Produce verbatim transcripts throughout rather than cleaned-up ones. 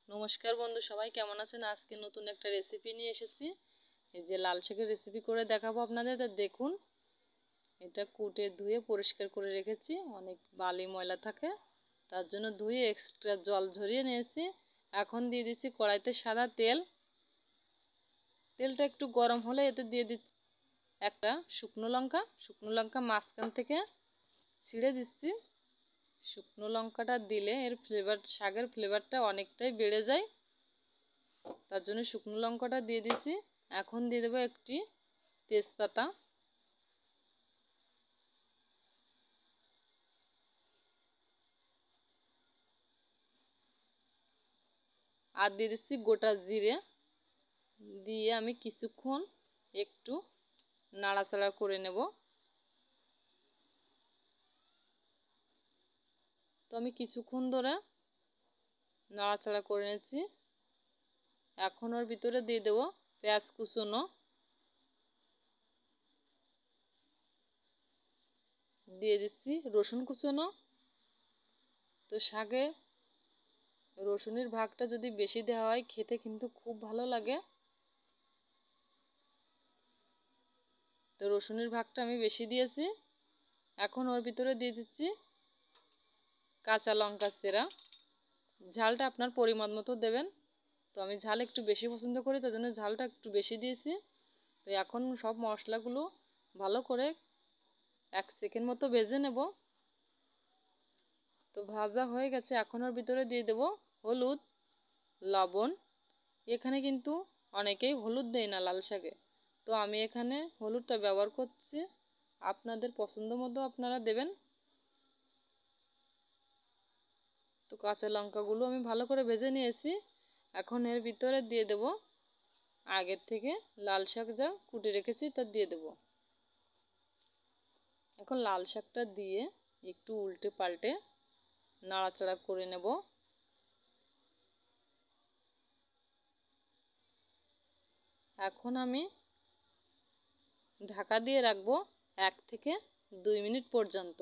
নমস্কার বন্ধু, সবাই কেমন আছেন? আজকে নতুন একটা রেসিপি নিয়ে এসেছি। এই যে লাল শাকের রেসিপি করে দেখাবো আপনাদের। দেখুন, এটা কুটে ধুয়ে পরিষ্কার করে রেখেছি। অনেক বালি ময়লা থাকে, তার জন্য ধুয়ে এক্সট্রা জল ঝরিয়ে নিয়েছি। এখন দিয়ে দিচ্ছি কড়াইতে সাদা তেল। তেলটা একটু গরম হলে এতে দিয়ে দিচ্ছি একটা শুকনো লঙ্কা। শুকনো লঙ্কা মাঝখান থেকে ছিঁড়ে দিচ্ছি। শুকনো লঙ্কাটা দিলে এর ফ্লেভার, শাকের ফ্লেভারটা অনেকটাই বেড়ে যায়, তার জন্য শুকনো লঙ্কাটা দিয়ে দিছি। এখন দিয়ে দেবো একটি তেজপাতা, আর দিয়ে দিচ্ছি গোটা জিরে। দিয়ে আমি কিছুক্ষণ একটু নাড়াচাড়া করে নেব। তো আমি কিছুক্ষণ ধরে নাড়াচাড়া করে নিচ্ছি। এখন ওর ভিতরে দিয়ে দেবো পেঁয়াজ কুচনো, দিয়ে দিচ্ছি রসুন কুচনো। তো শাকে রসুনের ভাগটা যদি বেশি দেওয়া হয় খেতে কিন্তু খুব ভালো লাগে। তো রসুনের ভাগটা আমি বেশি দিয়েছি। এখন ওর ভিতরে দিয়ে দিচ্ছি কাঁচা লঙ্কা চেরা। ঝালটা আপনার পরিমাণ মতো দেবেন। তো আমি ঝাল একটু বেশি পছন্দ করি, তার জন্য ঝালটা একটু বেশি দিয়েছি। তো এখন সব মশলাগুলো ভালো করে এক সেকেন্ড মতো ভেজে নেব। তো ভাজা হয়ে গেছে। এখন ওর ভিতরে দিয়ে দেব হলুদ, লবণ। এখানে কিন্তু অনেকেই হলুদ দেয় না লাল শাকে, তো আমি এখানে হলুদটা ব্যবহার করছি। আপনাদের পছন্দ মতো আপনারা দেবেন। তো কাঁচা লঙ্কাগুলো আমি ভালো করে ভেজে নিয়েছি। এখন এর ভিতরে দিয়ে দেব আগের থেকে লাল শাক যা কুটে রেখেছি তা দিয়ে দেব। এখন লাল শাকটা দিয়ে একটু উল্টে পাল্টে নাড়াচাড়া করে নেব। এখন আমি ঢাকা দিয়ে রাখবো এক থেকে দুই মিনিট পর্যন্ত।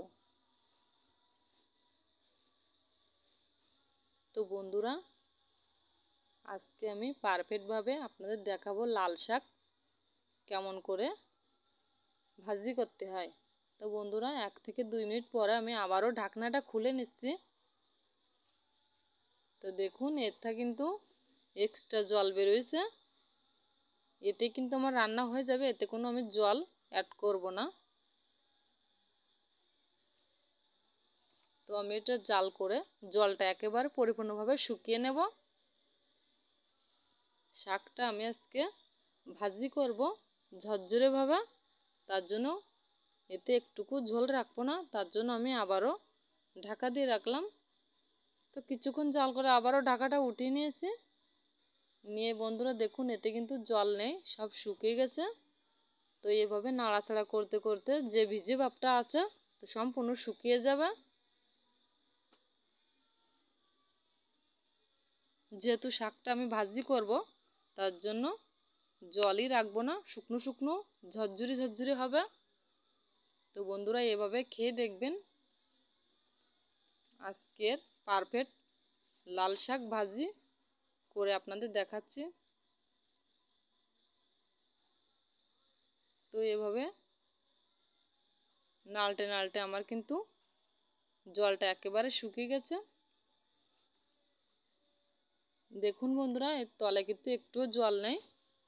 তো বন্ধুরা, আজকে আমি পারফেক্টভাবে আপনাদের দেখাবো লাল শাক কেমন করে ভাজি করতে হয়। তো বন্ধুরা, এক থেকে দুই মিনিট পরে আমি আবারও ঢাকনাটা খুলে নিচ্ছি। তো দেখুন, এরটা কিন্তু এক্সট্রা জল বেরোয়েছে। এতে কিন্তু আমার রান্না হয়ে যাবে, এতে কোনো আমি জল অ্যাড করব না। তো আমি এটা জাল করে জলটা একেবারে পরিপূর্ণভাবে শুকিয়ে নেব। শাকটা আমি আজকে ভাজি করব ঝরঝরেভাবে, তার জন্য এতে একটুকু ঝোল রাখবো না, তার জন্য আমি আবারও ঢাকা দিয়ে রাখলাম। তো কিছুক্ষণ জাল করে আবারও ঢাকাটা উঠিয়ে নিয়েছি। নিয়ে বন্ধুরা দেখুন, এতে কিন্তু জল নেই, সব শুকিয়ে গেছে। তো এভাবে নাড়াচাড়া করতে করতে যে ভিজে ভাবটা আছে তো সম্পূর্ণ শুকিয়ে যাবে। যেহেতু শাকটা আমি ভাজি করব, তার জন্য জলই রাখবো না, শুকনো শুকনো ঝরঝরি ঝরঝরি হবে। তো বন্ধুরা, এভাবে খেয়ে দেখবেন। আজকের পারফেক্ট লাল শাক ভাজি করে আপনাদের দেখাচ্ছি। তো এভাবে নালটে নালটে আমার কিন্তু জলটা একেবারে শুকিয়ে গেছে। দেখুন বন্ধুরা, এর তলে কিন্তু একটুও জল নেই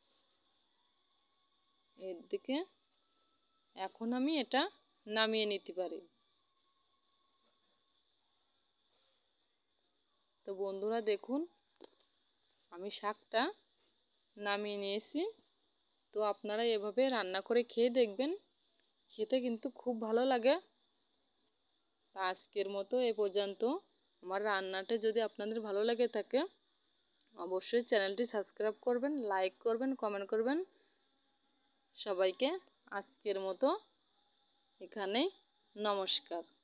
এর দিকে। এখন আমি এটা নামিয়ে নিতে পারি। তো বন্ধুরা দেখুন, আমি শাকটা নামিয়ে নিয়েছি। তো আপনারা এভাবে রান্না করে খেয়ে দেখবেন, খেতে কিন্তু খুব ভালো লাগে। আজকের মতো এ পর্যন্ত। আমার রান্নাটা যদি আপনাদের ভালো লাগে থাকে, অবশ্যই চ্যানেলটি সাবস্ক্রাইব করবেন, লাইক করবেন, কমেন্ট করবেন। সবাইকে আজকের মতো এখানেই নমস্কার।